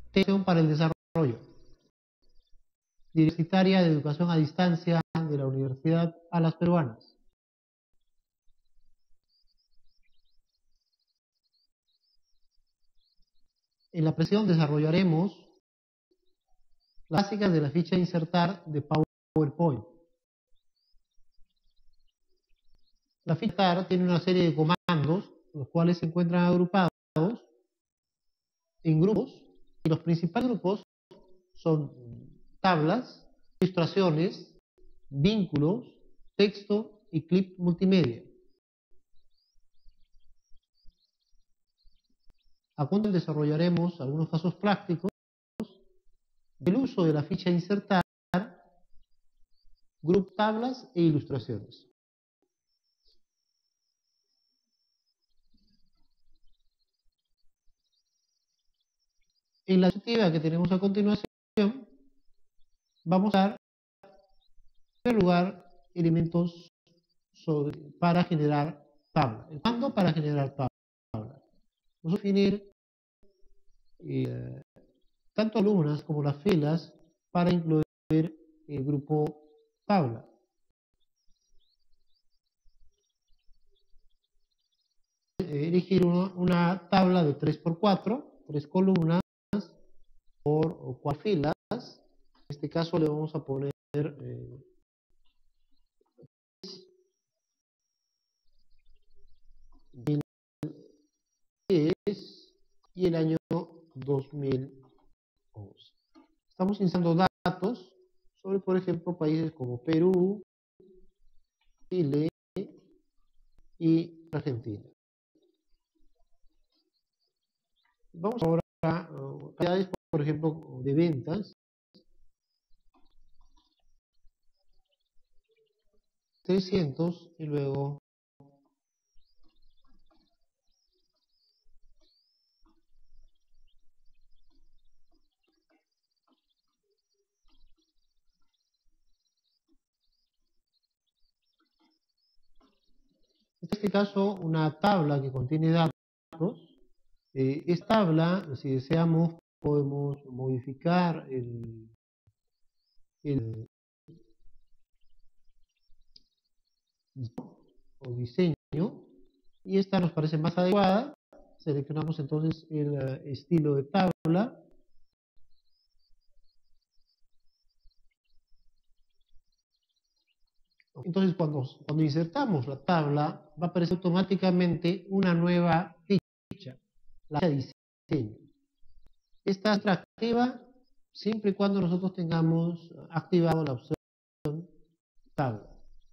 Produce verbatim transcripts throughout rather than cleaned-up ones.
Atención para el desarrollo. Universitaria de Educación a Distancia de la Universidad Alas Peruanas. En la presentación desarrollaremos las básicas de la ficha insertar de PowerPoint. La ficha insertar tiene una serie de comandos, los cuales se encuentran agrupados en grupos, y los principales grupos son tablas, ilustraciones, vínculos, texto y clip multimedia. A continuación desarrollaremos algunos casos prácticos del uso de la ficha insertar, grupo, tablas e ilustraciones. En la diapositiva que tenemos a continuación, vamos a dar, en primer lugar, elementos sobre, para generar tabla. ¿Cuándo? Para generar tabla. Vamos a definir eh, tanto columnas como las filas para incluir el grupo tabla. Eh, elegir una, una tabla de tres por cuatro, tres columnas por cuatro filas. En este caso le vamos a poner eh, diez y el año dos mil once. Estamos insertando datos sobre, por ejemplo, países como Perú, Chile y Argentina. Vamos ahora a uh, cantidades, por ejemplo, de ventas. trescientos y luego en este caso una tabla que contiene datos. Eh, esta tabla, si deseamos, podemos modificar el, el o diseño, y esta nos parece más adecuada. Seleccionamos entonces el uh, estilo de tabla. Entonces cuando, cuando insertamos la tabla, va a aparecer automáticamente una nueva ficha, la de diseño. Esta es activa siempre y cuando nosotros tengamos activado la opción tabla.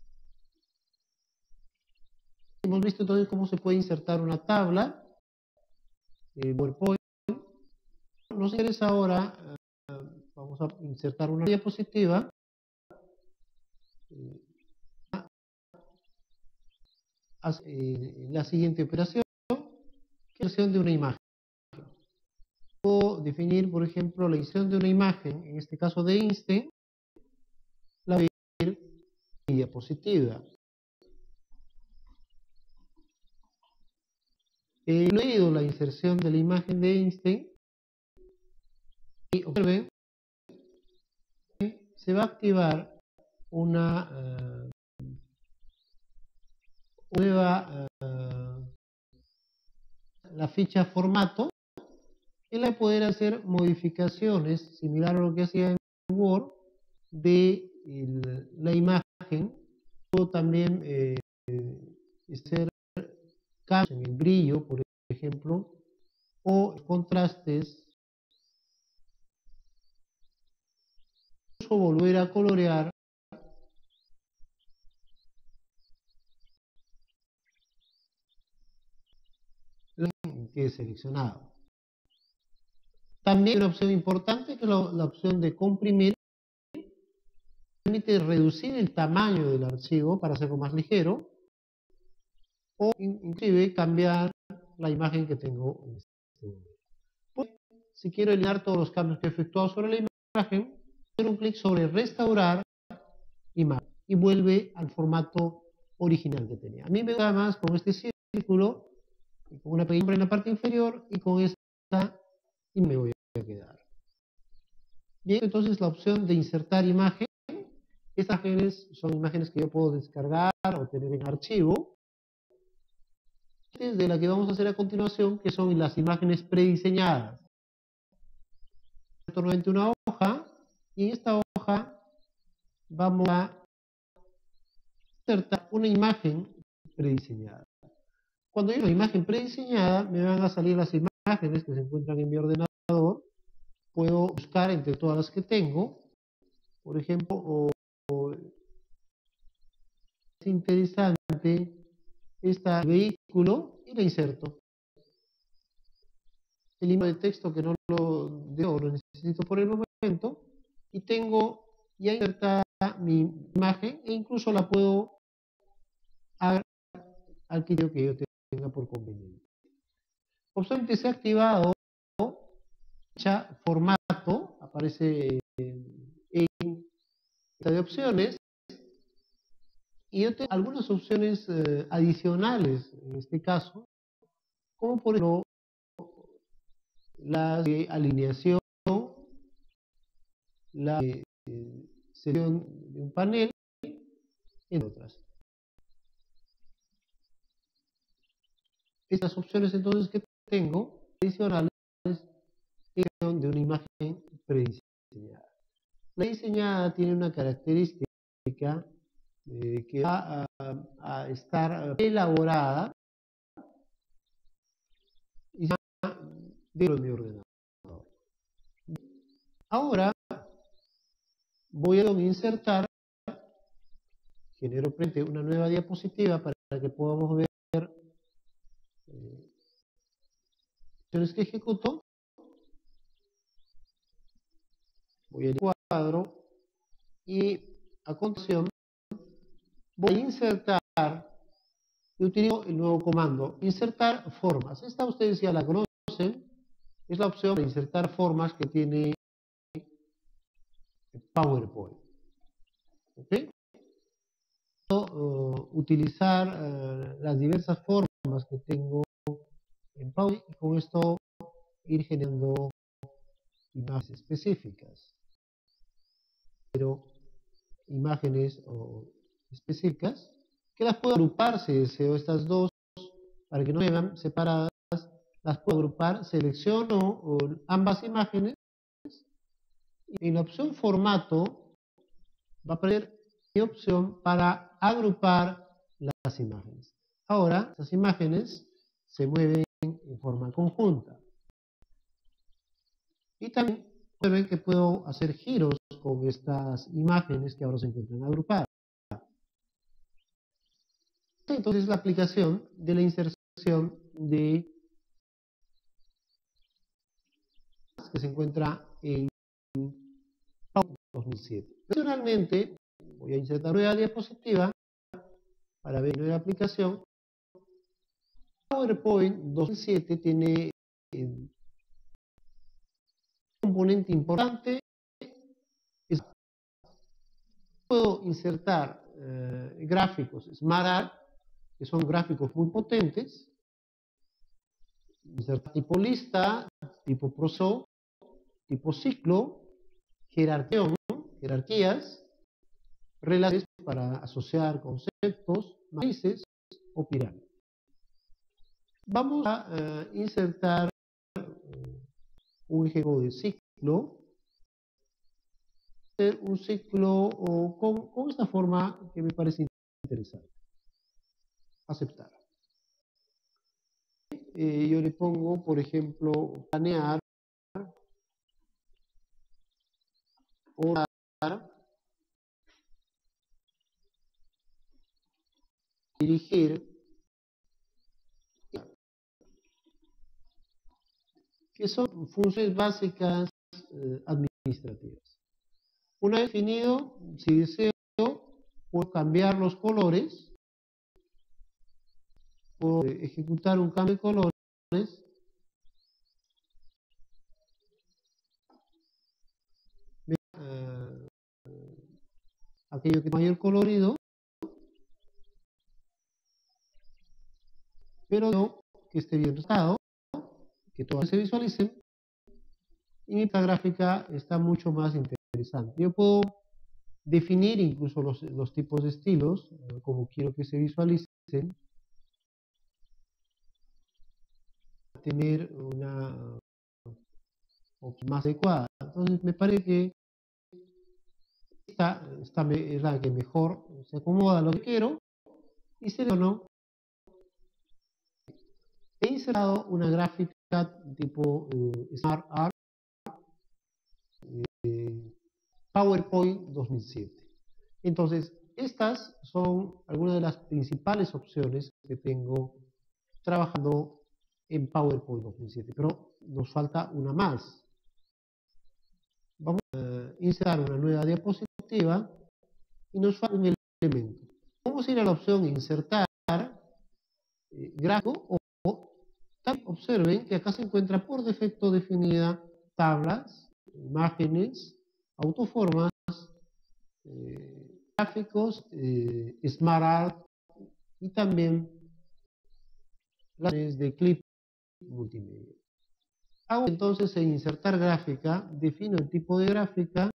Hemos visto entonces cómo se puede insertar una tabla en PowerPoint. Nos interesa ahora, uh, vamos a insertar una diapositiva. Eh, eh, la siguiente operación, creación de una imagen. Puedo definir, por ejemplo, la inserción de una imagen, en este caso de Einstein, la voy a ir en diapositiva. He incluido la inserción de la imagen de Einstein y observen que se va a activar una uh, nueva uh, la ficha formato, y la poder hacer modificaciones similar a lo que hacía en Word de el, la imagen, o también eh, hacer cambios en el brillo, por ejemplo, o contrastes, o volver a colorear la que he seleccionado. También una opción importante que es la, la opción de comprimir, permite reducir el tamaño del archivo para hacerlo más ligero, o inclusive cambiar la imagen que tengo en este momento. Pues, si quiero eliminar todos los cambios que he efectuado sobre la imagen, hacer un clic sobre restaurar imagen y vuelve al formato original que tenía. A mí me gusta más con este círculo, con una pequeña en la parte inferior, y con esta y me voy a quedar. Bien, entonces la opción de insertar imagen. Estas imágenes son imágenes que yo puedo descargar o tener en archivo. De la que vamos a hacer a continuación, que son las imágenes prediseñadas. Nuevamente una hoja, y en esta hoja vamos a insertar una imagen prediseñada. Cuando hay una imagen prediseñada, me van a salir las imágenes que se encuentran en mi ordenador. Puedo buscar entre todas las que tengo. Por ejemplo, o, o, es interesante este vehículo y la inserto. El libro de texto que no lo debo, lo necesito por el momento, y tengo ya insertada mi imagen, e incluso la puedo agregar al criterio que yo tenga por conveniente. Opción que se ha activado, fecha, formato, aparece en esta de opciones, y yo tengo algunas opciones eh, adicionales en este caso, como por ejemplo la de alineación, la de eh, selección de un panel, entre otras. Estas opciones entonces que tengo adicionales son de una imagen prediseñada. La diseñada tiene una característica eh, que va a, a estar elaborada y dentro de mi ordenador. Ahora voy a insertar, genero frente una nueva diapositiva para que podamos ver eh, opciones que ejecuto. Voy al cuadro y a continuación voy a insertar y utilizo el nuevo comando, insertar formas. Esta ustedes ya la conocen, es la opción de insertar formas que tiene PowerPoint. ¿Okay? Puedo uh, utilizar uh, las diversas formas que tengo en PowerPoint y con esto ir generando imágenes específicas. Pero imágenes o específicas que las puedo agrupar, si deseo estas dos para que no se vean separadas, las puedo agrupar, selecciono o, ambas imágenes y en la opción formato va a aparecer mi opción para agrupar las imágenes. Ahora estas imágenes se mueven en forma conjunta y también ven que puedo hacer giros con estas imágenes que ahora se encuentran agrupadas. Entonces la aplicación de la inserción de que se encuentra en dos mil siete. Adicionalmente, voy a insertar nueva diapositiva para ver nueva aplicación. PowerPoint dos mil siete tiene un componente importante. Es, puedo insertar eh, gráficos SmartArt, que son gráficos muy potentes. Insertar tipo lista, tipo proso, tipo ciclo, jerarquía, jerarquías, relaciones para asociar conceptos, matrices o pirámides. Vamos a uh, insertar uh, un ejemplo de ciclo. Un ciclo o con, con esta forma que me parece interesante. Aceptar. Eh, yo le pongo, por ejemplo, planear, orar, dirigir, que son funciones básicas eh, administrativas. Una vez definido, si deseo, puedo cambiar los colores, puedo ejecutar un cambio de colores, uh, aquello que es mayor colorido, pero no que esté bien restado, que todas se visualicen. y mi gráfica está mucho más interesante. Yo puedo definir incluso los, los tipos de estilos, eh, como quiero que se visualicen, tener una opción más adecuada. Entonces me parece que esta, esta es la que mejor se acomoda a lo que quiero y selecciono. He insertado una gráfica tipo eh, Smart Art eh, PowerPoint dos mil siete. Entonces, estas son algunas de las principales opciones que tengo trabajando en PowerPoint dos mil siete, pero nos falta una más. Vamos a insertar una nueva diapositiva y nos falta un elemento. Vamos a ir a la opción insertar eh, gráfico o, o también observen que acá se encuentra por defecto definida tablas, imágenes, autoformas, eh, gráficos, eh, Smart Art y también las de clip multimedia. Hago entonces en insertar gráfica, defino el tipo de gráfica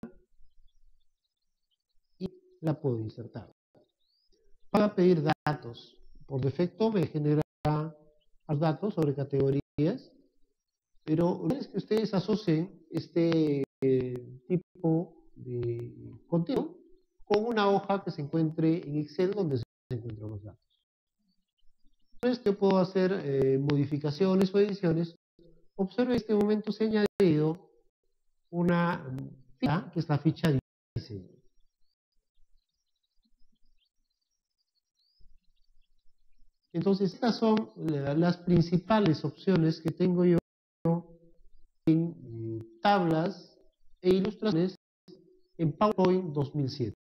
y la puedo insertar. Para pedir datos, por defecto me genera los datos sobre categorías, pero una vez que ustedes asocien este eh, tipo de contenido con una hoja que se encuentre en Excel donde se encuentran los datos. Entonces yo puedo hacer eh, modificaciones o ediciones. Observe en este momento se ha añadido una ficha que es la ficha de diseño. Entonces estas son las principales opciones que tengo yo en eh, tablas e ilustraciones en PowerPoint dos mil siete.